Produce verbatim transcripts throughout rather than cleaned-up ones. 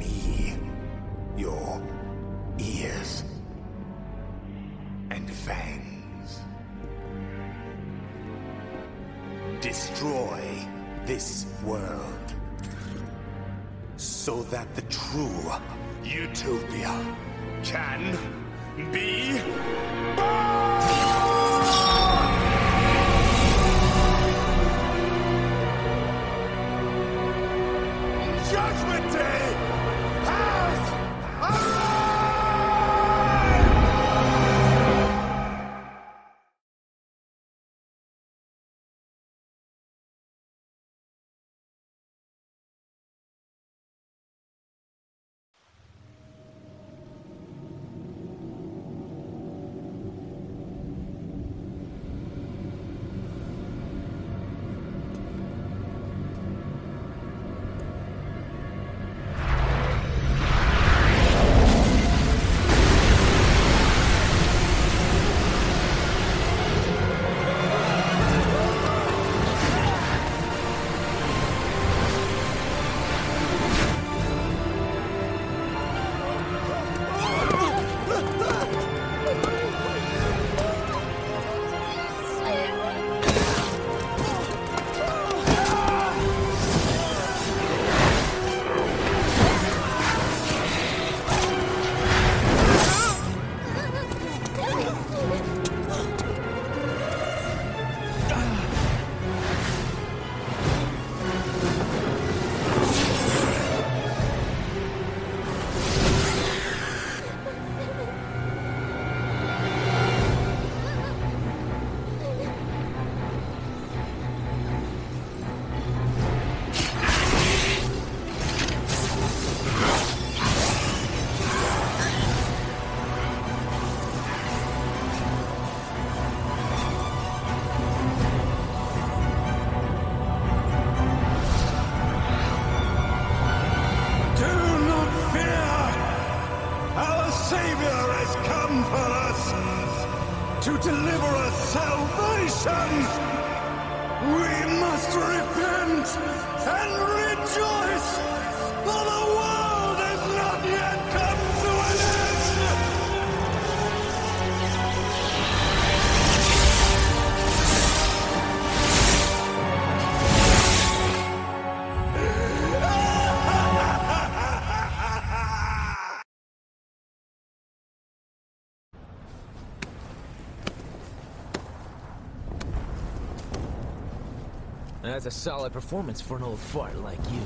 me your ears and fangs. Destroy this world so that the true utopia can be born! Judgment Day has arrived! To deliver us salvation, we must repent and rejoice, for the world has not yet come to an That's a solid performance for an old fart like you.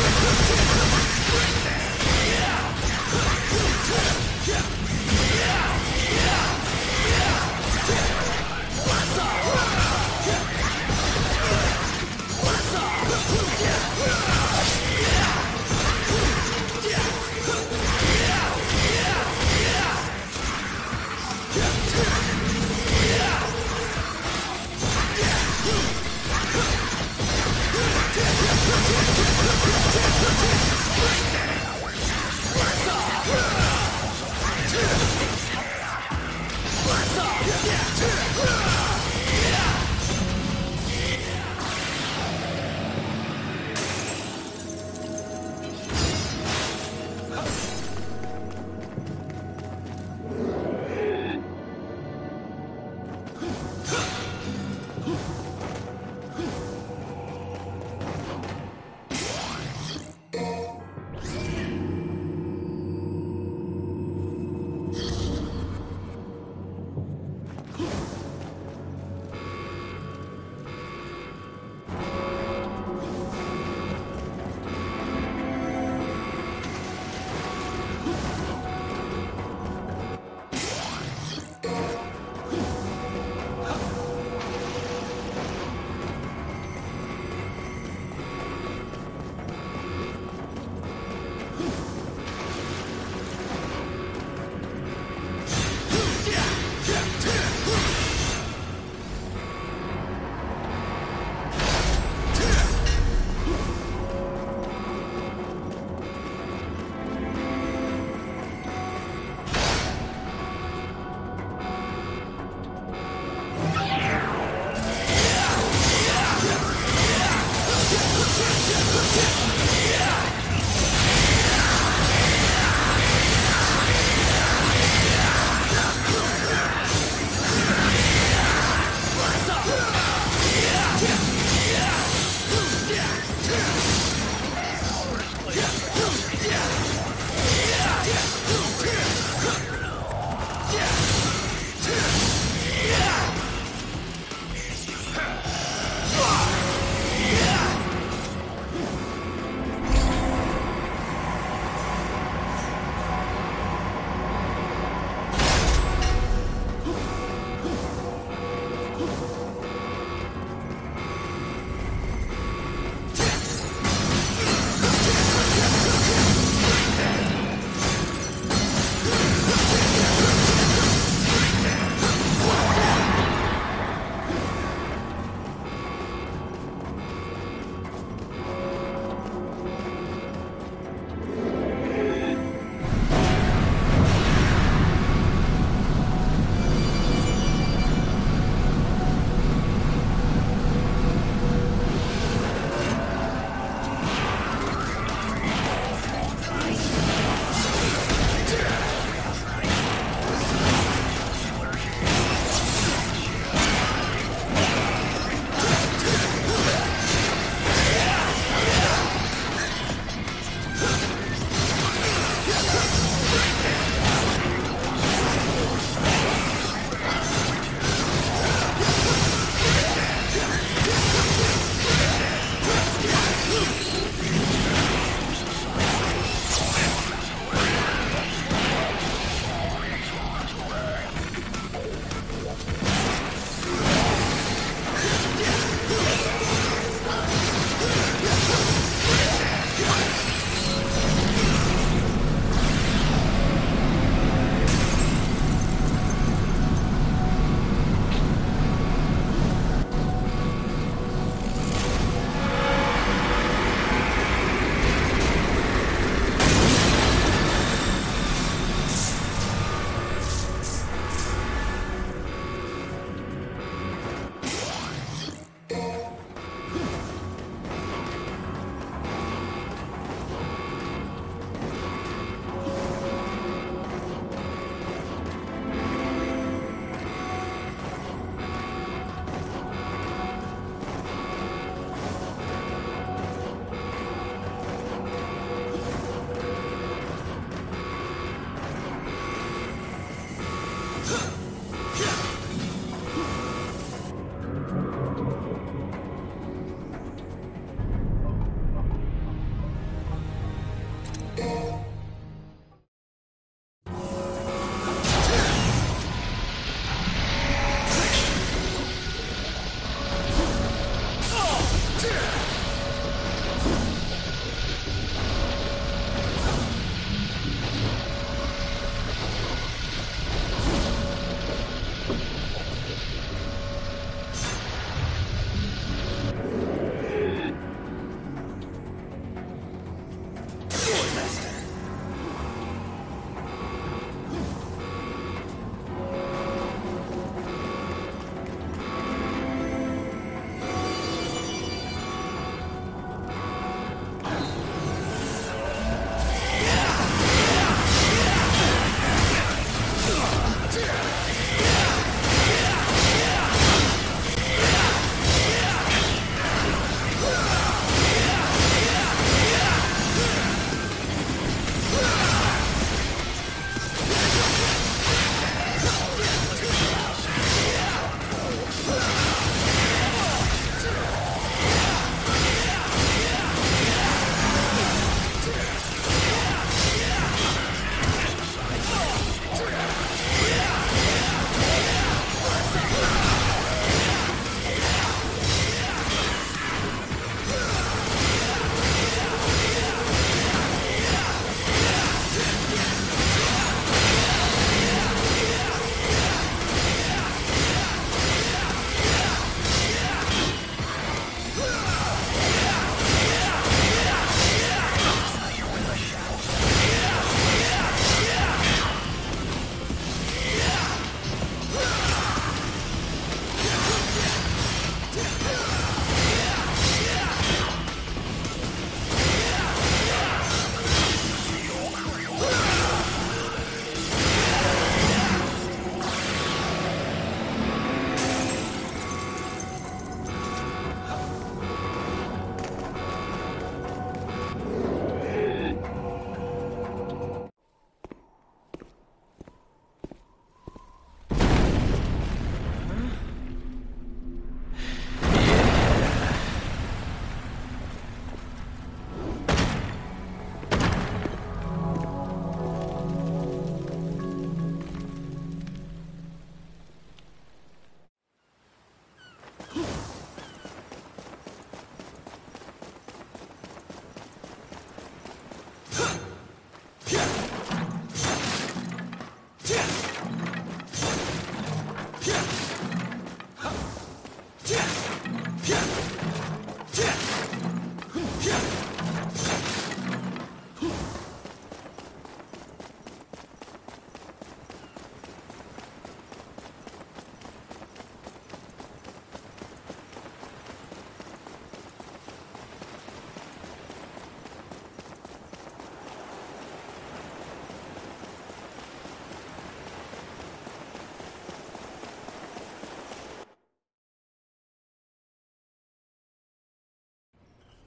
Yeah!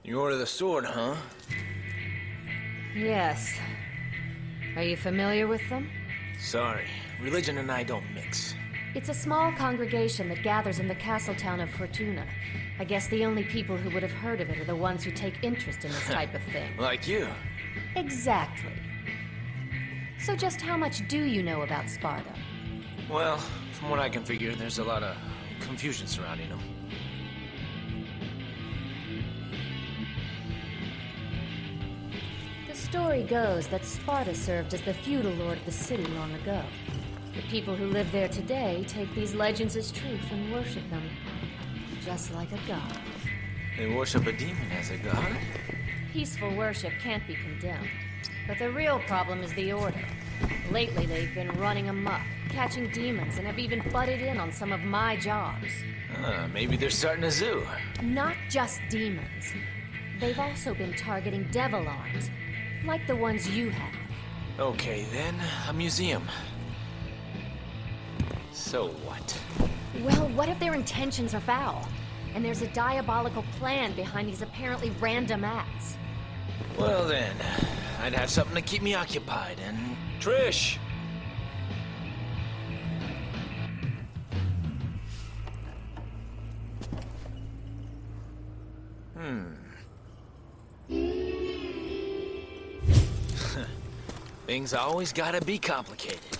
You order the sword, huh? Yes. Are you familiar with them? Sorry, religion and I don't mix. It's a small congregation that gathers in the castle town of Fortuna. I guess the only people who would have heard of it are the ones who take interest in this type of thing. Like you. Exactly. So just how much do you know about Sparta? Well, from what I can figure, there's a lot of confusion surrounding them. The story goes that Sparta served as the feudal lord of the city long ago. The people who live there today take these legends as truth and worship them, just like a god. They worship a demon as a god? Peaceful worship can't be condemned, but the real problem is the Order. Lately, they've been running amok, catching demons, and have even butted in on some of my jobs. Ah, maybe they're starting a zoo. Not just demons. They've also been targeting devil arms, like the ones you have. Okay, then, a museum. So what? Well, what if their intentions are foul? And there's a diabolical plan behind these apparently random acts? Well then, I'd have something to keep me occupied, and... Trish! Hmm. Things always gotta be complicated.